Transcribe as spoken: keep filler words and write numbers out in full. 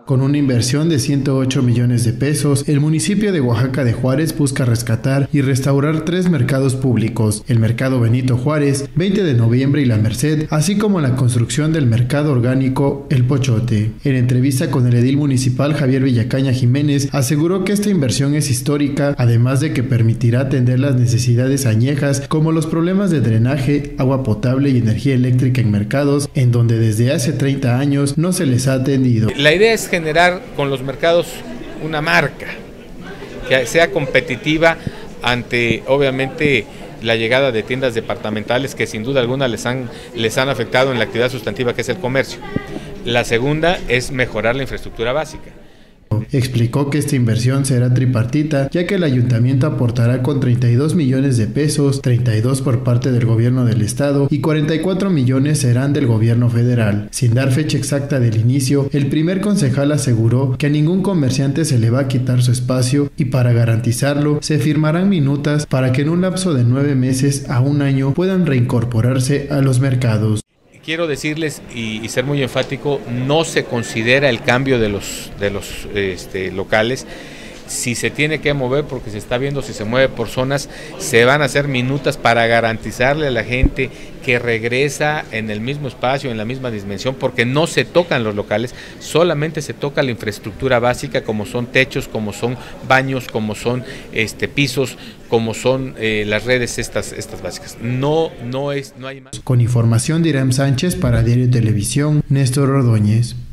Con una inversión de ciento ocho millones de pesos, el municipio de Oaxaca de Juárez busca rescatar y restaurar tres mercados públicos, el Mercado Benito Juárez, veinte de noviembre y La Merced, así como la construcción del mercado orgánico El Pochote. En entrevista con el edil municipal Javier Villacaña Jiménez, aseguró que esta inversión es histórica, además de que permitirá atender las necesidades añejas como los problemas de drenaje, agua potable y energía eléctrica en mercados, en donde desde hace treinta años no se les ha atendido. La idea es generar con los mercados una marca que sea competitiva ante, obviamente, la llegada de tiendas departamentales que sin duda alguna les han, les han afectado en la actividad sustantiva que es el comercio. La segunda es mejorar la infraestructura básica. Explicó que esta inversión será tripartita, ya que el ayuntamiento aportará con treinta y dos millones de pesos, treinta y dos por parte del gobierno del estado y cuarenta y cuatro millones serán del gobierno federal. Sin dar fecha exacta del inicio, el primer concejal aseguró que a ningún comerciante se le va a quitar su espacio y para garantizarlo se firmarán minutas para que en un lapso de nueve meses a un año puedan reincorporarse a los mercados. Quiero decirles y, y ser muy enfático, no se considera el cambio de los, de los este, locales. Si se tiene que mover, porque se está viendo si se mueve por zonas, se van a hacer minutas para garantizarle a la gente que regresa en el mismo espacio, en la misma dimensión, porque no se tocan los locales, solamente se toca la infraestructura básica, como son techos, como son baños, como son este, pisos, como son eh, las redes estas, estas básicas. No, no, es, no hay más. Con información de Irán Sánchez para Diario Televisión, Néstor Ordóñez.